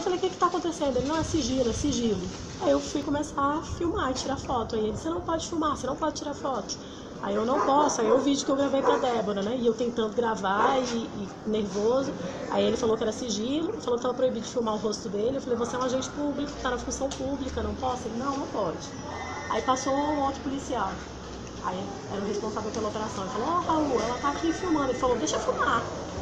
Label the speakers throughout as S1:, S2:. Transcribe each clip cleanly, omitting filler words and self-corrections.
S1: falei, o que tá acontecendo? Ele, não, é sigilo, é sigilo. Aí eu fui começar a filmar, tirar foto. Aí ele, você não pode filmar, você não pode tirar foto. Aí eu não posso, aí o vídeo que eu gravei pra Débora, né? E eu tentando gravar e nervoso. Aí ele falou que era sigilo, falou que estava proibido de filmar o rosto dele. Eu falei, você é um agente público, tá na função pública, não posso? Ele, não pode. Aí passou um outro policial. Aí era o responsável pela operação. Ele falou, Raul, ela tá aqui filmando. Ele falou, deixa eu filmar.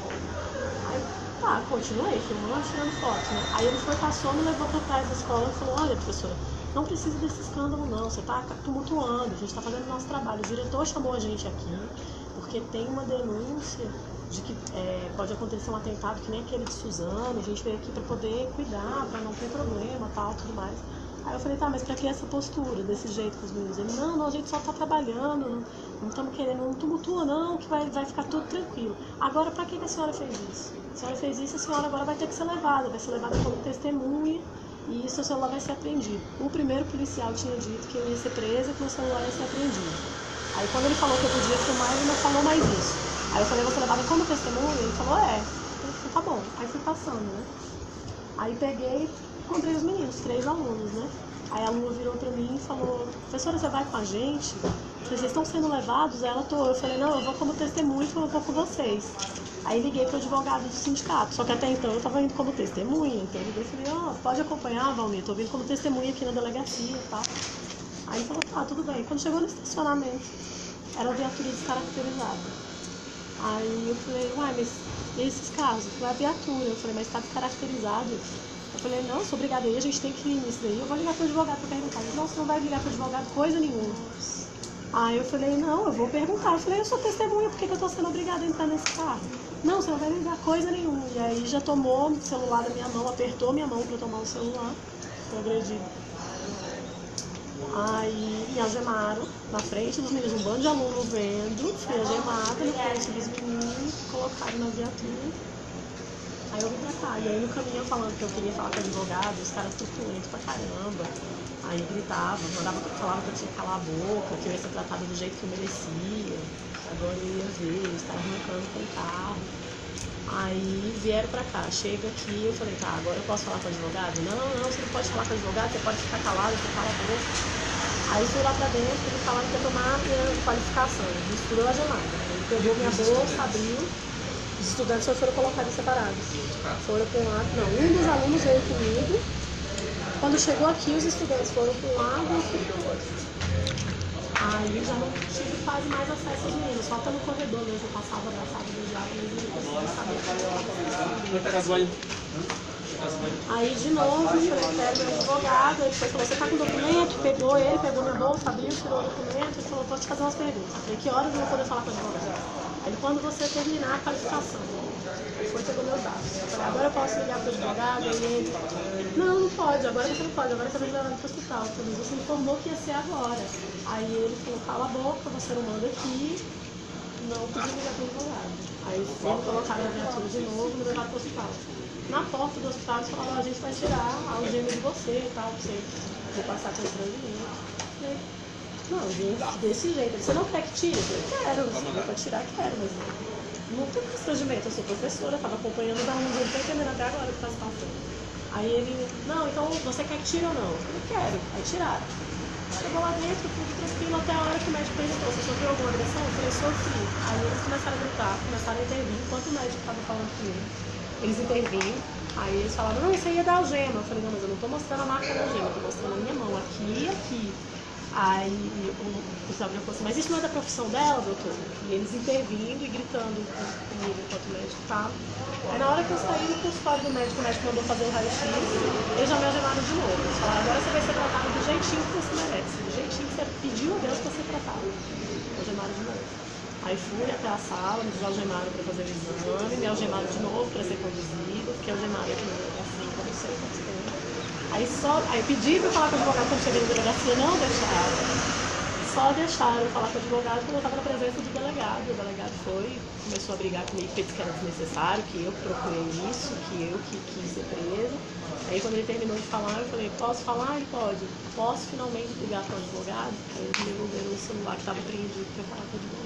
S1: Aí, tá, continuei filmando, tirando foto, né? Aí ele foi, passou, me levou pra trás da escola e falou, olha, professora, não precisa desse escândalo não, você tá tumultuando, a gente tá fazendo o nosso trabalho. O diretor chamou a gente aqui porque tem uma denúncia de que pode acontecer um atentado que nem aquele de Suzano, a gente veio aqui pra poder cuidar, pra não ter problema, tal, tudo mais. Aí eu falei, tá, mas pra que essa postura, desse jeito com os meninos? Ele, não, a gente só tá trabalhando, não estamos querendo, não tumultua não, que vai ficar tudo tranquilo. Agora, pra que a senhora fez isso? A senhora fez isso, a senhora agora vai ter que ser levada, vai ser levada como testemunha e seu celular vai ser apreendido. O primeiro policial tinha dito que eu ia ser presa e que meu celular ia ser apreendido. Aí quando ele falou que eu podia filmar, ele não falou mais isso. Aí eu falei, você levada como testemunha? Ele falou, é. Eu falei, tá bom. Aí fui passando, né? Aí peguei, encontrei os meninos, 3 alunos, né? Aí a aluna virou pra mim e falou, professora, você vai com a gente? Eu falei, vocês estão sendo levados? Ela tô. Eu falei, não, eu vou como testemunha, eu vou com vocês. Aí liguei pro advogado do sindicato, só que até então eu tava indo como testemunha, então eu liguei e falei, pode acompanhar, Valmir, tô vindo como testemunha aqui na delegacia e tal. Aí ele falou, tá, tudo bem. Quando chegou no estacionamento, era a viatura descaracterizada. Aí eu falei, uai, mas e esses carros? Eu falei, a viatura. Eu falei, mas tá descaracterizado. Eu falei, não, sou obrigada aí, a gente tem que ir nisso daí. Eu vou ligar pro advogado pra perguntar. Ele, não, você não vai ligar pro advogado coisa nenhuma. Aí eu falei, não, eu vou perguntar. Eu falei, eu sou testemunha, por que eu tô sendo obrigada a entrar nesse carro? Não, você não vai ligar coisa nenhuma. E aí já tomou o celular da minha mão, apertou minha mão pra tomar o celular. Foi agredido. Aí me algemaram na frente dos meninos, um bando de aluno vendo, fui algemada na frente dos meninos, colocaram na viatura. Aí eu vim pra cá, e aí no caminho eu falando que eu queria falar com o advogado, os caras truculentos pra caramba. Aí gritavam, falavam que eu tinha que calar a boca, que eu ia ser tratada do jeito que eu merecia. Agora eu ia ver, eles estavam arrancando com o carro. Aí vieram pra cá, chega aqui, eu falei, tá, agora eu posso falar com o advogado? Não, você não pode falar com o advogado, você pode ficar calado, você cala a boca. Aí fui lá pra dentro, ele falaram que ia tomar minha qualificação, misturou a gemada. Ele pegou minha bolsa, abriu, os estudantes foram colocados separados. Foram para um lado, não, um dos alunos veio comigo, quando chegou aqui os estudantes foram para um lado e eu fui para o outro. Aí já não tive quase mais acesso aos meninos, só pelo corredor mesmo, eu passava abraçado do diabo, mas eu não conseguia saber o que Aí de novo, eu falei, meu advogado, ele falou, você tá com documento? Pegou minha bolsa, abriu, tirou o documento, ele falou, vou te fazer umas perguntas. Eu falei, que horas eu vou poder falar com o advogado? Aí ele, quando você terminar a qualificação. Ele foi, pegou meus dados. Eu falei, agora eu posso ligar pro advogado? E ele, não pode, agora você não pode, agora você vai levar pro hospital. Eu falei, você informou que ia ser agora. Aí ele falou, cala a boca, você não manda aqui, não podia ligar pro advogado. Aí eles colocaram a viatura de novo e me levaram pro hospital. Na porta do hospital eles falaram, a gente vai tirar a algema de você e tal, você vou passar constrangimento. Não, gente, desse jeito, você não quer que tire? Eu quero, se for pra tirar, quero, mas não tem constrangimento, eu sou professora, estava acompanhando os alunos, não estou entendendo até agora o que está se passando. Aí ele, não, então você quer que tire ou não? Eu quero, aí tiraram. Chegou lá dentro, tudo tranquilo, até a hora que o médico perguntou, você sofreu alguma agressão? Eu falei, sofri. Aí eles começaram a gritar, começaram a intervir, enquanto o médico estava falando comigo. Eles intervinham, aí eles falaram, não, isso aí é da algema. Eu falei, não, mas eu não estou mostrando a marca da algema, eu estou mostrando a minha mão, aqui e aqui. Aí o policial falou assim, mas isso não é da profissão dela, doutor? E eles intervindo e gritando comigo enquanto o médico estava. Aí na hora que eu saí do consultório do médico, o médico mandou fazer o raio-x, eles já me algemaram de novo. Eles falaram, agora você vai ser tratado do jeitinho que você merece, do jeitinho que você pediu a Deus para ser tratado. Algemaram de novo. Aí fui até a sala, me desalgemaram para fazer o exame, me algemaram de novo para ser conduzido, fiquei algemada aqui na delegacia, não sei quanto tempo. Aí pedi para falar com o advogado quando cheguei na delegacia, não deixaram. Só deixaram eu falar com o advogado quando eu estava na presença do delegado. O delegado foi, começou a brigar comigo, porque disse que era desnecessário, que eu procurei isso, que eu que quis ser presa. Aí quando ele terminou de falar, eu falei, posso falar? Ele pode. Posso finalmente ligar para o advogado? Aí eles me devolveram o celular que estava apreendido para falar com o advogado.